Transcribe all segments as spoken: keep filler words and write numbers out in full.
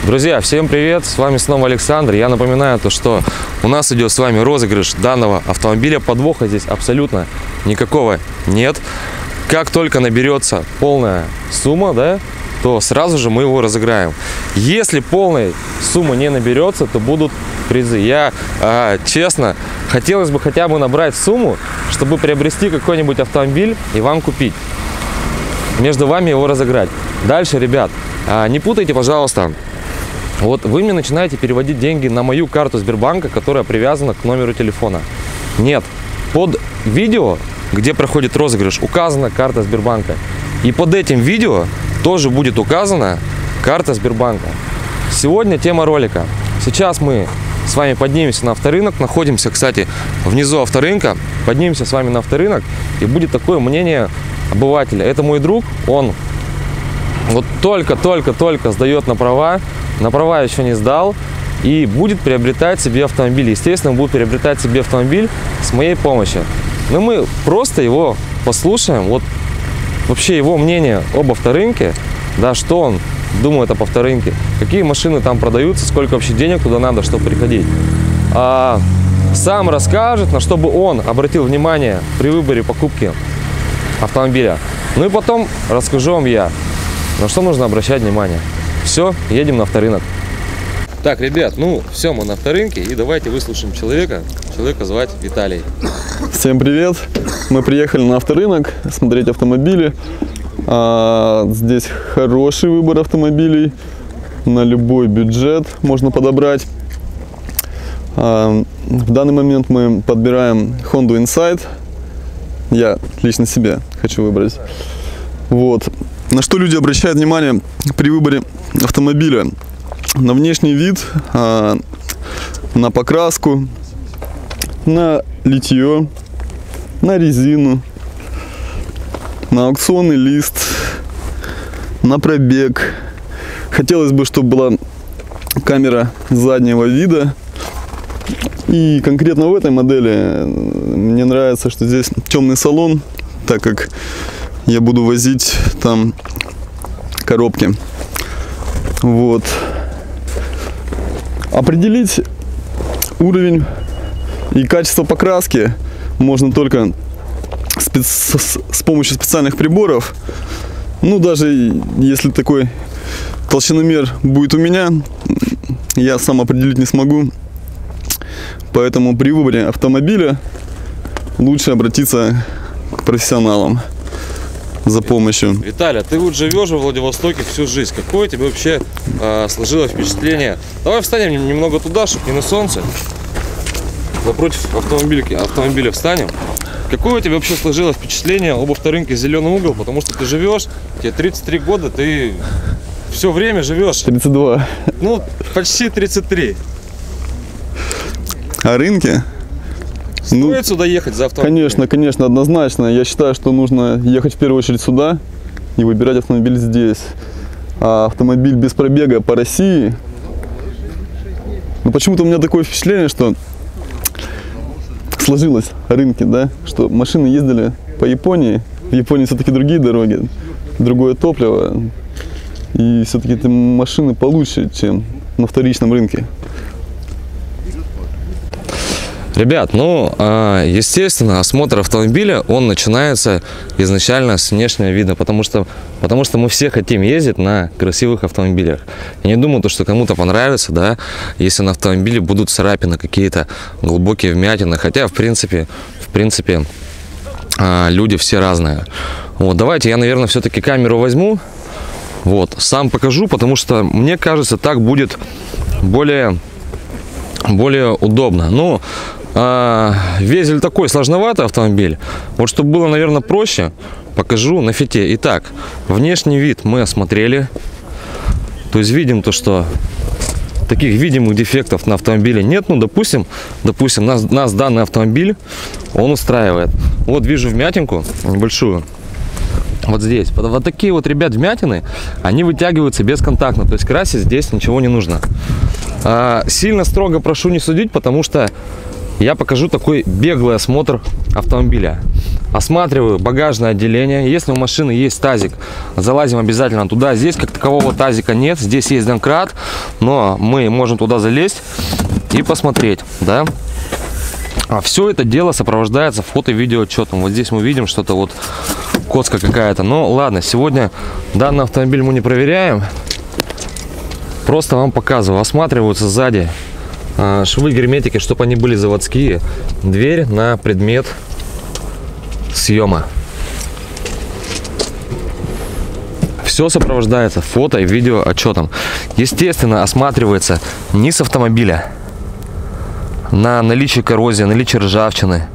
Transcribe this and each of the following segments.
Друзья, всем привет! С вами снова Александр. Я напоминаю то, что у нас идет с вами розыгрыш данного автомобиля. Подвоха здесь абсолютно никакого нет. Как только наберется полная сумма, да, то сразу же мы его разыграем. Если полной суммы не наберется, то будут призы. Я э, честно, хотелось бы хотя бы набрать сумму, чтобы приобрести какой-нибудь автомобиль и вам купить. Между вами его разыграть. Дальше, ребят, э, не путайте, пожалуйста. Вот вы мне начинаете переводить деньги на мою карту Сбербанка, которая привязана к номеру телефона. Нет, под видео, где проходит розыгрыш, указана карта Сбербанка. И под этим видео тоже будет указана карта Сбербанка. Сегодня тема ролика. Сейчас мы с вами поднимемся на авторынок. Находимся, кстати, внизу авторынка. Поднимемся с вами на авторынок. И будет такое мнение обывателя. Это мой друг, он вот только-только-только сдает на права. На права еще не сдал и будет приобретать себе автомобиль. Естественно, будет приобретать себе автомобиль с моей помощью. Но мы просто его послушаем. Вот вообще его мнение об авторынке, да, что он думает об авторынке, какие машины там продаются, сколько вообще денег туда надо, чтобы приходить. А сам расскажет, на что бы он обратил внимание при выборе покупки автомобиля. Ну и потом расскажу вам я, на что нужно обращать внимание. Все, едем на авторынок. Так, ребят, ну все, мы на авторынке, и давайте выслушаем человека. Человека звать Виталий. Всем привет! Мы приехали на авторынок смотреть автомобили. А, здесь хороший выбор автомобилей на любой бюджет можно подобрать. А, в данный момент мы подбираем Honda Insight. Я лично себе хочу выбрать. Вот. На что люди обращают внимание при выборе автомобиля? На внешний вид, на покраску, на литье, на резину, на аукционный лист, на пробег. Хотелось бы, чтобы была камера заднего вида. И конкретно в этой модели мне нравится, что здесь темный салон, так как я буду возить там коробки. Вот. Определить уровень и качество покраски можно только спец... с... с помощью специальных приборов. Ну, даже если такой толщиномер будет у меня, я сам определить не смогу. Поэтому при выборе автомобиля лучше обратиться к профессионалам за помощью. Виталий, ты вот живешь во Владивостоке всю жизнь. Какое тебе вообще э, сложилось впечатление? Давай встанем немного туда, чтобы не на солнце. Напротив автомобильки, автомобиля встанем. Какое тебе вообще сложилось впечатление об авторынке «Зеленый угол»? Потому что ты живешь, тебе тридцать три года, ты все время живешь. тридцать два. Ну, почти тридцать три. О рынке? Стоит ну, сюда ехать за автомобилем? Конечно, конечно, однозначно. Я считаю, что нужно ехать в первую очередь сюда и выбирать автомобиль здесь. А автомобиль без пробега по России... Ну, почему-то у меня такое впечатление, что сложилось о рынке, да, что машины ездили по Японии. В Японии все-таки другие дороги, другое топливо. И все-таки эти машины получше, чем на вторичном рынке. Ребят, ну, естественно, осмотр автомобиля, он начинается изначально с внешнего вида, потому что, потому что мы все хотим ездить на красивых автомобилях. Я не думаю, что кому-то понравится, да, если на автомобиле будут царапины, какие-то глубокие вмятины, хотя, в принципе, в принципе, люди все разные. Вот, давайте я, наверное, все-таки камеру возьму, вот, сам покажу, потому что, мне кажется, так будет более, более удобно. Ну, Везель такой сложноватый автомобиль. Вот чтобы было, наверное, проще, покажу на фите. Итак, внешний вид мы осмотрели. То есть видим то, что таких видимых дефектов на автомобиле нет. Ну, допустим, допустим, нас, нас данный автомобиль, он устраивает. Вот вижу вмятинку небольшую. Вот здесь. Вот такие вот, ребят, вмятины, они вытягиваются бесконтактно. То есть красить здесь ничего не нужно. А, сильно строго прошу не судить, потому что я покажу такой беглый осмотр автомобиля. Осматриваю багажное отделение. Если у машины есть тазик, залазим обязательно туда. Здесь как такового тазика нет. Здесь есть домкрат, но мы можем туда залезть и посмотреть, да. А все это дело сопровождается фото-видеоотчетом. Вот здесь мы видим что-то, вот коцка какая-то. Но ладно, сегодня данный автомобиль мы не проверяем. Просто вам показываю. Осматриваются сзади швы герметики, чтобы они были заводские. Дверь на предмет съема. Все сопровождается фото и видео отчетом. Естественно, осматривается низ автомобиля на наличие коррозии, наличие ржавчины.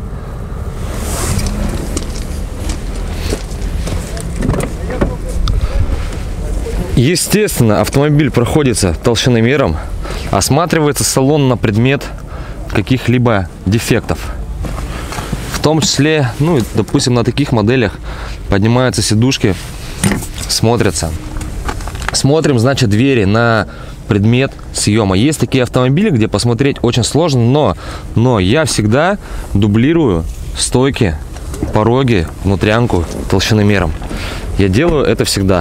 Естественно, автомобиль проходится толщиномером, осматривается салон на предмет каких-либо дефектов. В том числе, ну, допустим, на таких моделях поднимаются сидушки, смотрятся. Смотрим, значит, двери на предмет съема. Есть такие автомобили, где посмотреть очень сложно, но, но я всегда дублирую стойки, пороги, внутрянку толщиномером. Я делаю это всегда.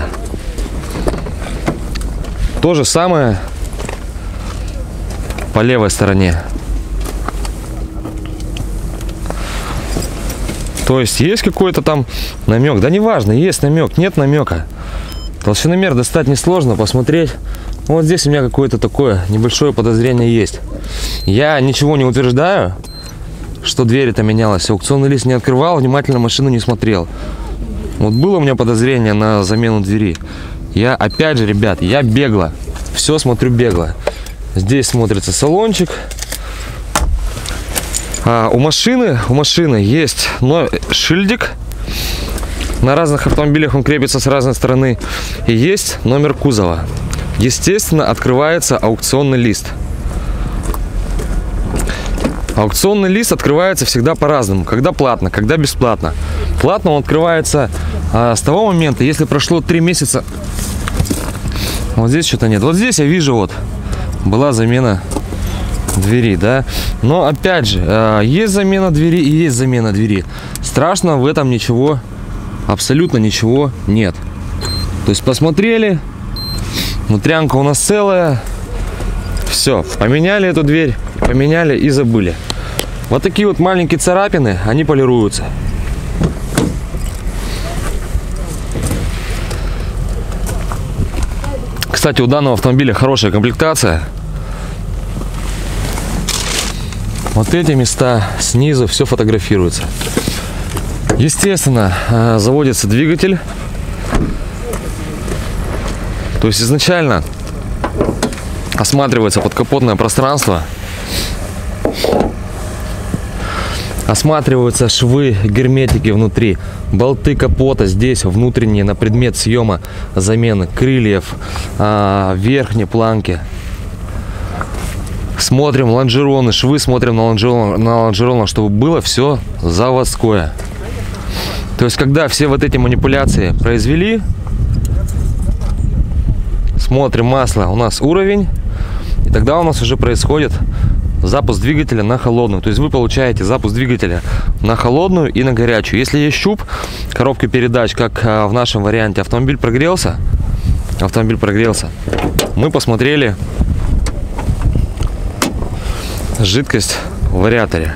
То же самое по левой стороне. То есть есть какой-то там намек. Да неважно, есть намек, нет намека. Толщиномер достать несложно, посмотреть. Вот здесь у меня какое-то такое небольшое подозрение есть. Я ничего не утверждаю, что дверь-то менялась. Аукционный лист не открывал, внимательно машину не смотрел. Вот было у меня подозрение на замену двери. Я, опять же, ребят, я бегло. Все смотрю бегло. Здесь смотрится салончик. А у машины, у машины есть но шильдик. На разных автомобилях он крепится с разной стороны. И есть номер кузова. Естественно, открывается аукционный лист. Аукционный лист открывается всегда по-разному. Когда платно, когда бесплатно. Платно он открывается а, с того момента, если прошло три месяца. Вот здесь что-то нет. Вот здесь я вижу, вот была замена двери, да. Но опять же, а, есть замена двери и есть замена двери. Страшно в этом ничего, абсолютно ничего нет. То есть посмотрели, внутрянка у нас целая. Все, поменяли эту дверь, поменяли и забыли. Вот такие вот маленькие царапины, они полируются. Кстати, у данного автомобиля хорошая комплектация. Вот эти места снизу все фотографируется. Естественно, заводится двигатель. То есть изначально осматривается подкапотное пространство. Осматриваются швы герметики внутри, болты капота здесь внутренние на предмет съема замены крыльев, а, верхней планки. Смотрим лонжероны, швы смотрим на лонжеронах, на лонжеронах, чтобы было все заводское. То есть, когда все вот эти манипуляции произвели, смотрим масло, у нас уровень, и тогда у нас уже происходит запуск двигателя на холодную. То есть вы получаете запуск двигателя на холодную и на горячую. Если есть щуп коробки передач, как в нашем варианте, автомобиль прогрелся, автомобиль прогрелся, мы посмотрели жидкость в вариаторе.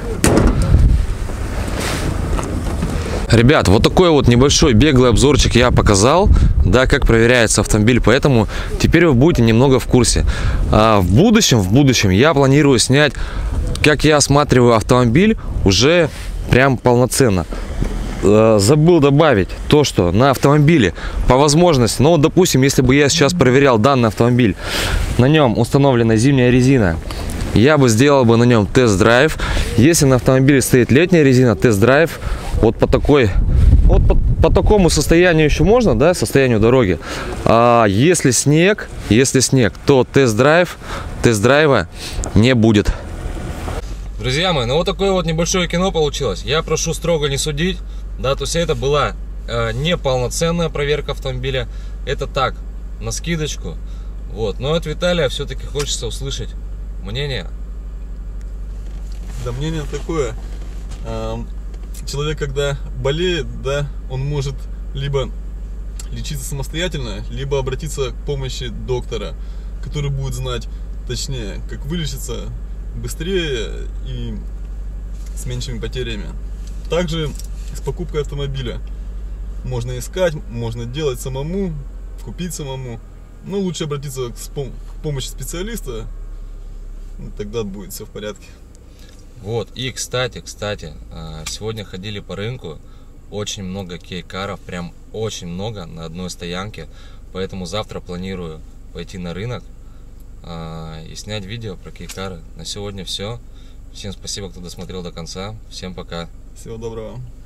Ребят, вот такой вот небольшой беглый обзорчик я показал, да, как проверяется автомобиль, поэтому теперь вы будете немного в курсе. А в будущем, в будущем я планирую снять, как я осматриваю автомобиль уже прям полноценно. А, забыл добавить то, что на автомобиле по возможности, ну вот, допустим, если бы я сейчас проверял данный автомобиль, на нем установлена зимняя резина, я бы сделал бы на нем тест-драйв. Если на автомобиле стоит летняя резина, тест-драйв вот по такой, вот по, по такому состоянию еще можно, да, состоянию дороги. А если снег, если снег, то тест-драйв, тест-драйва не будет. Друзья мои, ну вот такое вот небольшое кино получилось. Я прошу строго не судить, да, то есть это была э, не полноценная проверка автомобиля, это так, на скидочку, вот. Но от Виталия все-таки хочется услышать мнение. Да, мнение такое. Человек, когда болеет, да, он может либо лечиться самостоятельно, либо обратиться к помощи доктора, который будет знать точнее, как вылечиться быстрее и с меньшими потерями. Также с покупкой автомобиля можно искать, можно делать самому, купить самому, но лучше обратиться к помощи специалиста, тогда будет все в порядке. Вот, и кстати, кстати, сегодня ходили по рынку, очень много кейкаров, прям очень много на одной стоянке, поэтому завтра планирую пойти на рынок и снять видео про кейкары. На сегодня все. Всем спасибо, кто досмотрел до конца. Всем пока. Всего доброго.